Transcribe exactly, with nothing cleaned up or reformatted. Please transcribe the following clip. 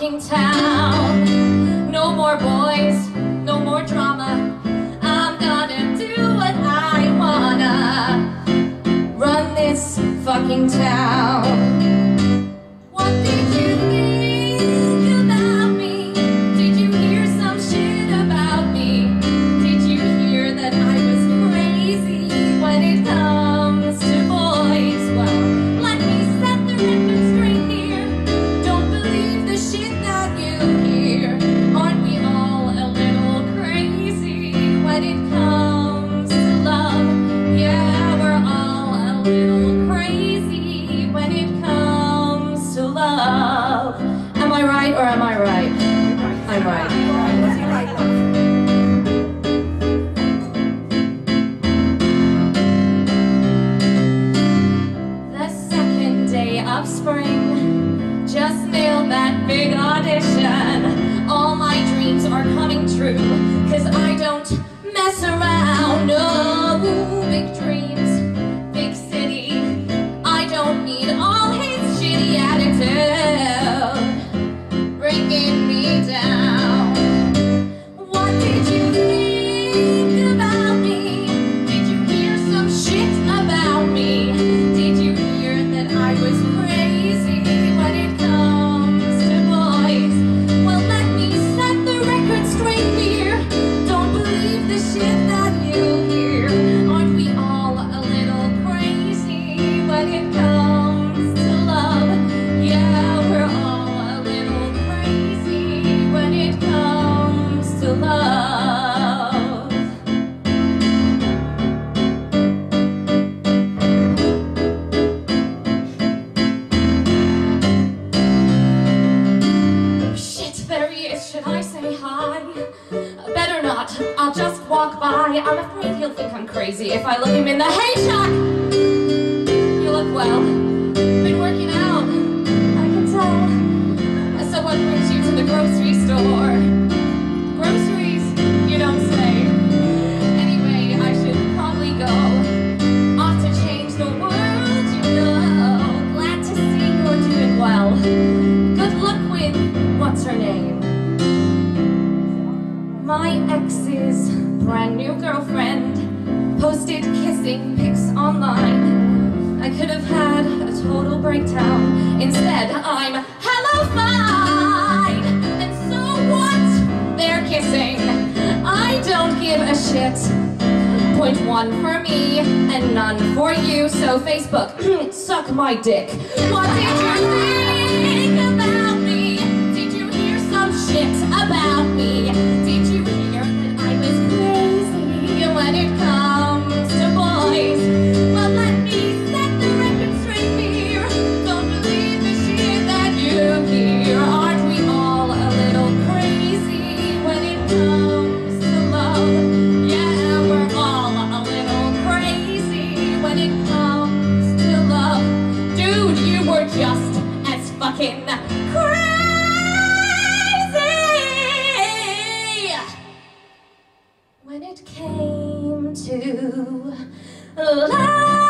fucking town. No more boys, no more drama. I'm gonna do what I wanna. Run this fucking town. What did you think about me? Did you hear some shit about me? Did you hear that I was crazy when it comes to boys? Well, let me set the record straight here. Don't believe the shit that you hear. Aren't we all a little crazy when it comes to love? Yeah, we're all a little crazy when it comes to love. Am I right or am I right? I'm right. The second day of spring, just nailed that big audition. All my dreams are coming true, cause I don't mess around. No, big dreams, big city. I don't need all his shitty attitude bringing me down. What did you think about me? Did you hear some shit about me? Did you hear that I was crazy when it comes to boys? Well, let me set the record straight here. Don't believe the shit that you hear. Aren't we all a little crazy when it comes to love? Yeah, we're all a little crazy when it comes to love. Shit, there he is. Should I say hi? Better not. I'll just walk by. I'm afraid he'll think I'm crazy if I look him in the hey, Chuck! You look well. Been working out. I can tell. So what brings you to the grocery store? Groceries? You don't say. Anyway, I should probably go. Off to change the world, you know. Glad to see you're doing well. Good luck with, what's her name? My ex's brand new girlfriend posted kissing pics online. I could have had a total breakdown. Instead, I'm hello fine. And so what? They're kissing. I don't give a shit. Point one for me and none for you. So Facebook, suck my dick. What did you think about me? Did you hear some shit about me? Did you hear that I was crazy when it comes to boys? Well, let me set the record straight here. Don't believe the shit that you hear. Aren't we all a little crazy when it comes to love? Yeah, we're all a little crazy when it comes to love. Dude, you were just as fucking crazy when it came to love.